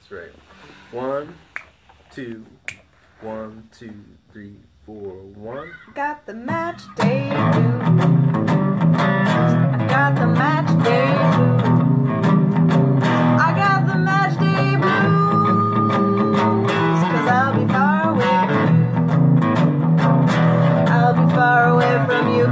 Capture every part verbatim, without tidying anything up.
That's right. One, two, one, two, three, four, one. Got the match day blues. I got the match day blues. I got the match day blues. Cause I'll be far away from you. I'll be far away from you.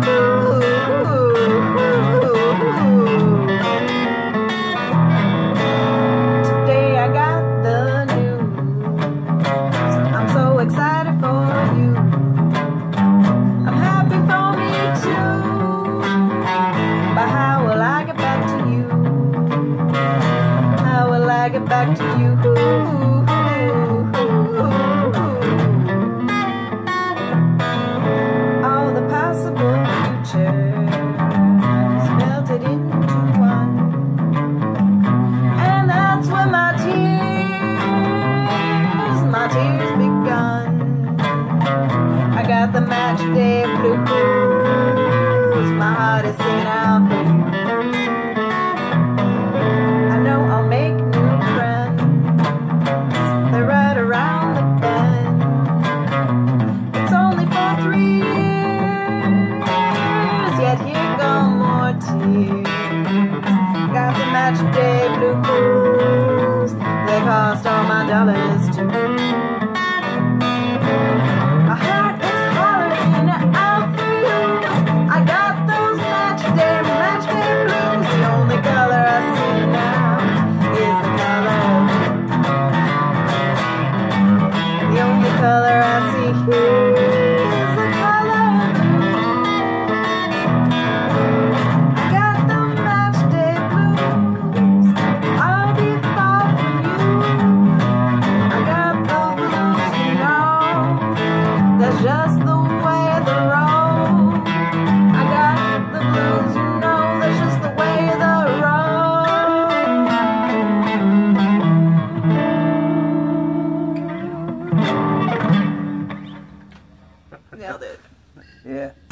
Today I got the news. I'm so excited for you. I'm happy for me too. But how will I get back to you? How will I get back to you? All the possible futures melted into one. And that's when my tears, my tears begun. I got the match day blues. My heart is singing out for you. I know I'll make new friends. They're right around the bend. It's only for three years, yet here come more tears. Got the match day blues. They cost all my dollars too. My heart is hollering out for you. I got those match day, match day blues. The only color I see now is the color. The only color I see here is the color blue. I got the match day blues. I'll be far from you. I got the blues, you know. That's just the way the road. I got the blues, you know. That's just the way the road. Nailed it. Yeah.